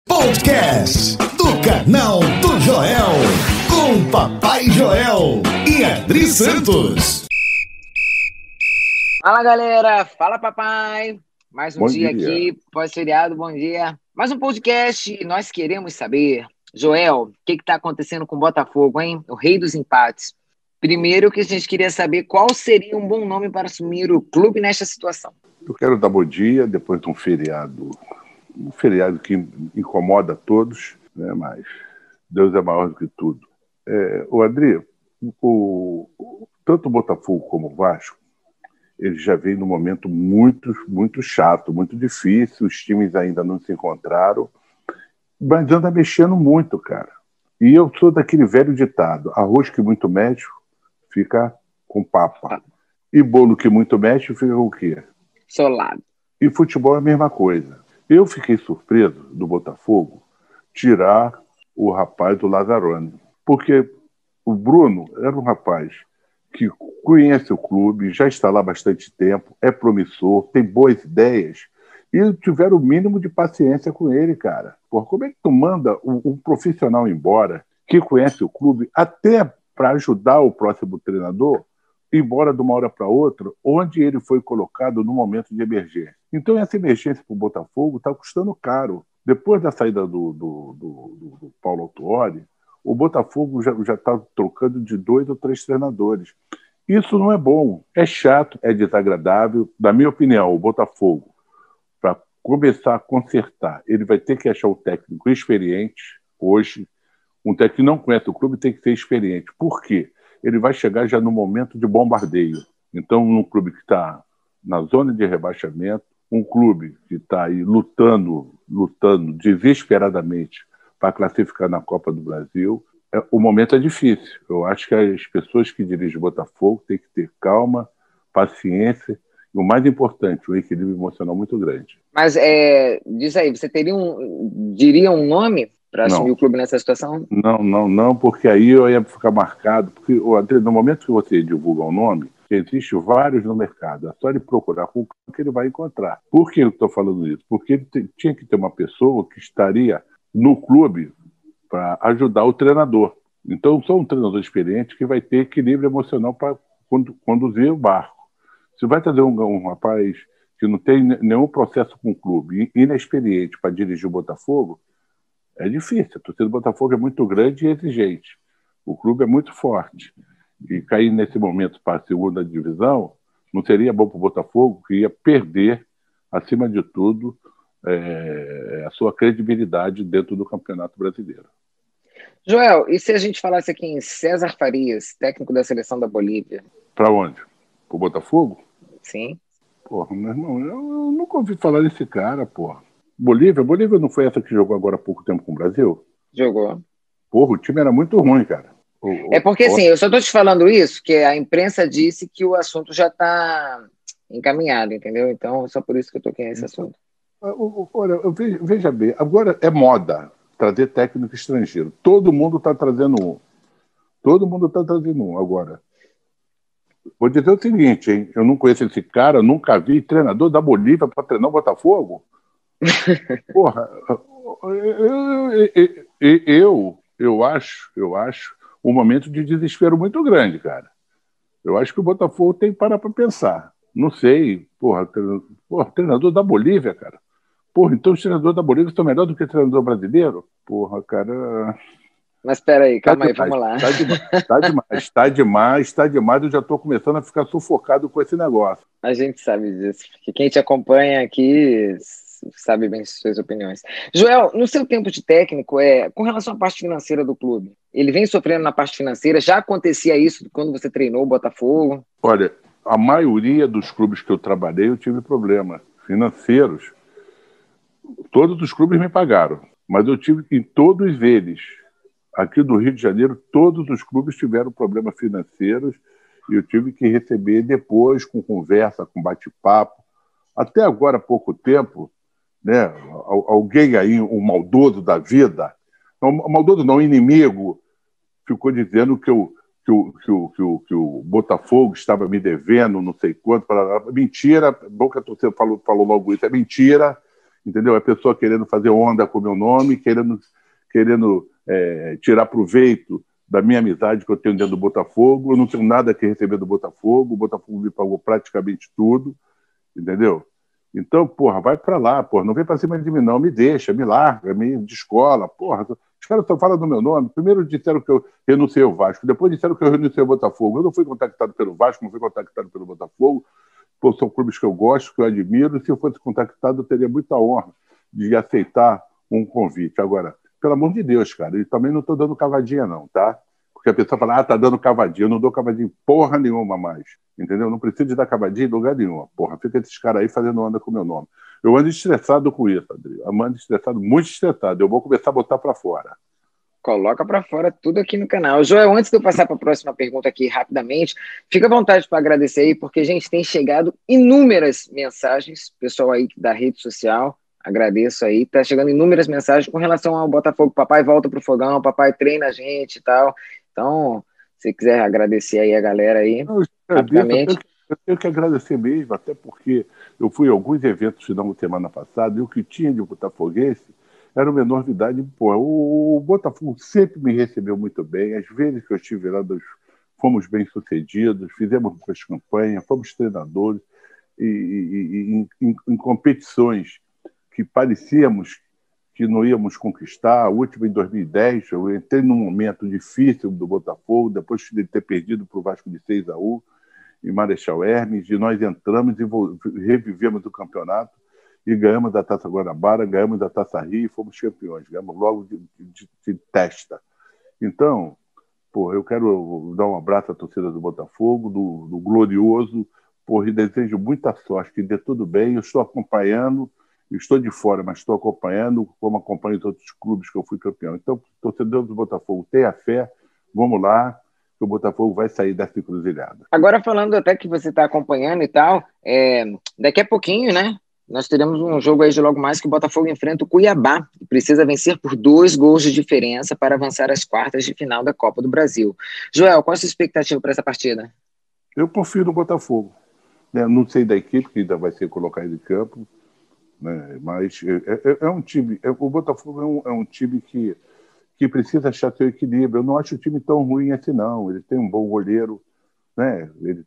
Podcast do canal do Joel, com Papai Joel e Adri Santos. Fala, galera. Fala, papai. Mais um Bom dia dia. aqui, pós-feriado, bom dia. Mais um podcast. Nós queremos saber, Joel, o que está acontecendo com o Botafogo, hein? O rei dos empates. Primeiro que a gente queria saber qual seria um bom nome para assumir o clube nesta situação. Eu quero dar bom dia depois de um feriado que incomoda a todos, né? Mas Deus é maior do que tudo. O Adri, tanto o Botafogo como o Vasco, eles já vêm num momento muito chato, muito difícil, os times ainda não se encontraram, mas anda mexendo muito, cara. E eu sou daquele velho ditado, arroz que muito mexe fica com papa, e bolo que muito mexe fica com o quê? Solado. E futebol é a mesma coisa. Eu fiquei surpreso do Botafogo tirar o rapaz do Lazzaroni, porque o Bruno era um rapaz que conhece o clube, já está lá há bastante tempo, é promissor, tem boas ideias, e tiveram o mínimo de paciência com ele, cara. Porra, como é que tu manda um profissional embora, que conhece o clube, até para ajudar o próximo treinador, embora de uma hora para outra, onde ele foi colocado no momento de emergência? Então, essa emergência para o Botafogo está custando caro. Depois da saída do Paulo Autuori, o Botafogo já está trocando de 2 ou 3 treinadores. Isso não é bom, é chato, é desagradável. Na minha opinião, o Botafogo, para começar a consertar, ele vai ter que achar um técnico experiente hoje. Um técnico que não conhece o clube tem que ser experiente. Por quê? Ele vai chegar já no momento de bombardeio. Então, num clube que está na zona de rebaixamento, um clube que está aí lutando desesperadamente para classificar na Copa do Brasil, o momento é difícil. Eu acho que as pessoas que dirigem o Botafogo têm que ter calma, paciência e, o mais importante, um equilíbrio emocional muito grande. Mas diz aí, você diria um nome para assumir o clube nessa situação? Não, porque aí eu ia ficar marcado. Porque, no momento que você divulga um nome, existem vários no mercado. É só ele procurar com o que ele vai encontrar. Por que eu estou falando isso? Porque ele tinha que ter uma pessoa que estaria no clube para ajudar o treinador. Então, só um treinador experiente que vai ter equilíbrio emocional para conduzir o barco. Se vai trazer um rapaz que não tem nenhum processo com o clube, inexperiente para dirigir o Botafogo, é difícil. A torcida do Botafogo é muito grande e exigente. O clube é muito forte. E cair nesse momento para a segunda divisão não seria bom para o Botafogo, que ia perder, acima de tudo, a sua credibilidade dentro do Campeonato Brasileiro. Joel, e se a gente falasse aqui em César Farias, técnico da seleção da Bolívia? Para onde? Para o Botafogo? Sim. Porra, meu irmão, eu nunca ouvi falar desse cara, porra. Bolívia não foi essa que jogou agora há pouco tempo com o Brasil? Jogou. Porra, o time era muito ruim, cara. É porque, assim, eu só estou te falando isso, que a imprensa disse que o assunto já está encaminhado, entendeu? Então, só por isso que eu toquei nesse assunto. Olha, veja bem, agora é moda trazer técnico estrangeiro. Todo mundo está trazendo um agora. Vou dizer o seguinte, hein? Eu não conheço esse cara, nunca vi treinador da Bolívia para treinar o Botafogo. Porra, eu acho um momento de desespero muito grande, cara. Eu acho que o Botafogo tem que parar para pensar. Não sei, treinador da Bolívia, cara. Porra, então os treinadores da Bolívia estão melhor do que o treinador brasileiro? Porra, cara... Mas espera aí, calma aí, vamos lá. Tá demais. Eu já estou começando a ficar sufocado com esse negócio. A gente sabe disso, porque quem te acompanha aqui sabe bem suas opiniões. Joel, no seu tempo de técnico, com relação à parte financeira do clube, ele vem sofrendo na parte financeira? Já acontecia isso quando você treinou o Botafogo? Olha, a maioria dos clubes que eu trabalhei, eu tive problemas financeiros. Todos os clubes me pagaram, mas eu tive em todos eles. Aqui do Rio de Janeiro, todos os clubes tiveram problemas financeiros e eu tive que receber depois, com conversa, com bate-papo. Até agora, há pouco tempo, né, alguém aí, um maldoso da vida, maldoso não, inimigo, ficou dizendo que o Botafogo estava me devendo não sei quanto. Mentira, bom que a torcida falou logo isso, é mentira. entendeu? A pessoa querendo fazer onda com o meu nome, querendo tirar proveito da minha amizade que eu tenho dentro do Botafogo. Eu não tenho nada que receber do Botafogo. O Botafogo me pagou praticamente tudo, entendeu? Então, porra, vai pra lá, porra. Não vem pra cima de mim, não. Me deixa, me larga, me descola, porra. Os caras só falam do meu nome. Primeiro disseram que eu renunciei ao Vasco. Depois disseram que eu renunciei ao Botafogo. Eu não fui contactado pelo Vasco, não fui contactado pelo Botafogo. Pô, são clubes que eu gosto, que eu admiro. E se eu fosse contactado, eu teria muita honra de aceitar um convite. Agora, pelo amor de Deus, cara, e também não estou dando cavadinha, não, tá? Porque a pessoa fala, tá dando cavadinha. Eu não dou cavadinha porra nenhuma mais, entendeu? Não preciso de dar cavadinha em lugar nenhum. Porra, fica esses caras aí fazendo onda com o meu nome. Eu ando estressado com isso, Adri. Eu ando estressado, muito estressado. Eu vou começar a botar para fora. Coloca para fora tudo aqui no canal. Joel, antes de eu passar para a próxima pergunta aqui rapidamente, fica à vontade para agradecer aí, porque, gente, tem chegado inúmeras mensagens, pessoal aí da rede social, agradeço aí, tá chegando inúmeras mensagens com relação ao Botafogo. Papai volta pro fogão, papai treina a gente e tal. Então, se quiser agradecer aí a galera aí, rapidamente. Eu tenho que agradecer mesmo, até porque eu fui a alguns eventos final de semana passada e o que tinha de botafoguense era uma enormidade. Pô, o Botafogo sempre me recebeu muito bem. Às vezes que eu estive lá, nós fomos bem-sucedidos, fizemos boas campanhas, fomos treinadores em competições que parecíamos que não íamos conquistar. A última em 2010, eu entrei num momento difícil do Botafogo, depois de ter perdido para o Vasco de 6-1 em Marechal Hermes, e nós entramos e revivemos o campeonato e ganhamos a Taça Guanabara, ganhamos a Taça Rio e fomos campeões. Ganhamos logo de testa. Então, pô, eu quero dar um abraço à torcida do Botafogo, do glorioso, e desejo muita sorte, que dê tudo bem. Eu estou acompanhando, estou de fora, mas estou acompanhando, como acompanho os outros clubes que eu fui campeão. Então, torcedor do Botafogo, tenha fé, vamos lá, que o Botafogo vai sair dessa encruzilhada. Agora, falando até que você está acompanhando e tal, daqui a pouquinho, né, nós teremos um jogo aí de logo mais que o Botafogo enfrenta o Cuiabá e precisa vencer por 2 gols de diferença para avançar às quartas de final da Copa do Brasil. Joel, qual a sua expectativa para essa partida? Eu confio no Botafogo. Não sei da equipe que ainda vai ser colocada em campo, né? Mas é um time. O Botafogo é um time que precisa achar seu equilíbrio. Eu não acho o time tão ruim assim, não. Ele tem um bom goleiro, né? Ele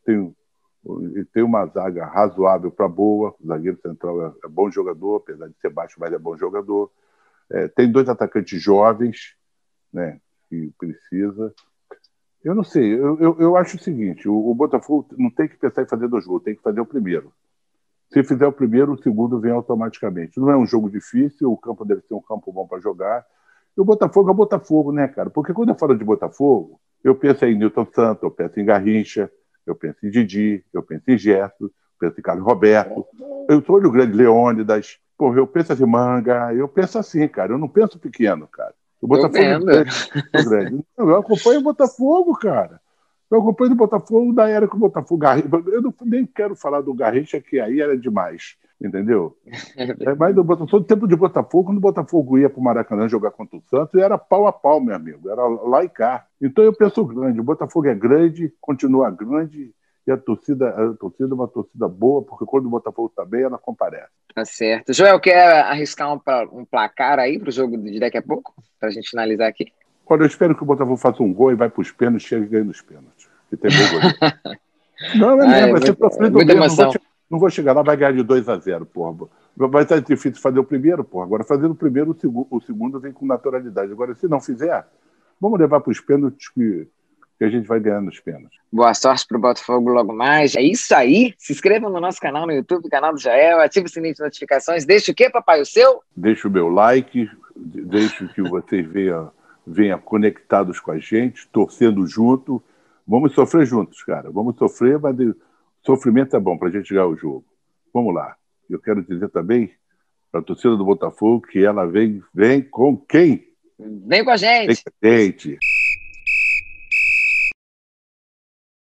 tem uma zaga razoável para boa. O zagueiro central é bom jogador, apesar de ser baixo, mas é bom jogador. Tem 2 atacantes jovens, né? Que precisa. Eu não sei. Eu acho o seguinte: o Botafogo não tem que pensar em fazer 2 gols, tem que fazer o primeiro. Se fizer o primeiro, o segundo vem automaticamente. Não é um jogo difícil, o campo deve ser um campo bom para jogar. E o Botafogo é Botafogo, né, cara? Porque quando eu falo de Botafogo, eu penso em Nilton Santos, eu penso em Garrincha, eu penso em Didi, eu penso em Gerson, eu penso em Carlos Roberto, eu sou o grande Leônidas, eu penso em Manga, eu penso assim, cara. Eu não penso pequeno, cara. O Botafogo é grande. Eu acompanho o Botafogo, cara. Eu acompanho o Botafogo da era que o Botafogo... Eu nem quero falar do Garrincha, que aí era demais, entendeu? Mas todo tempo de Botafogo, quando o Botafogo ia para o Maracanã jogar contra o Santos, era pau a pau, meu amigo. Era lá e cá. Então eu penso grande. O Botafogo é grande, continua grande, e a torcida é uma torcida boa, porque quando o Botafogo está bem, ela comparece. Tá certo. Joel, quer arriscar um placar aí para o jogo de daqui a pouco? Para a gente finalizar aqui. Olha, eu espero que o Botafogo faça um gol e vai para os pênaltis, chega e ganha nos pênaltis. Que tem bom goleiro. Não, vai ser sofrido mesmo. Não vou chegar lá, vai ganhar de 2-0, porra. Vai estar difícil fazer o primeiro, porra. Agora, fazendo o primeiro, o segundo vem com naturalidade. Agora, se não fizer, vamos levar para os pênaltis que a gente vai ganhar nos pênaltis. Boa sorte para o Botafogo logo mais. É isso aí. Se inscreva no nosso canal no YouTube, canal do Joel, ative o sininho de notificações. Deixa o quê, papai? O seu? Deixa o meu like, deixa que vocês venham conectados com a gente, torcendo junto. Vamos sofrer juntos, cara. Vamos sofrer, mas sofrimento é bom para a gente ganhar o jogo. Vamos lá. Eu quero dizer também para a torcida do Botafogo que ela vem com quem? Vem com a gente. Vem com a gente.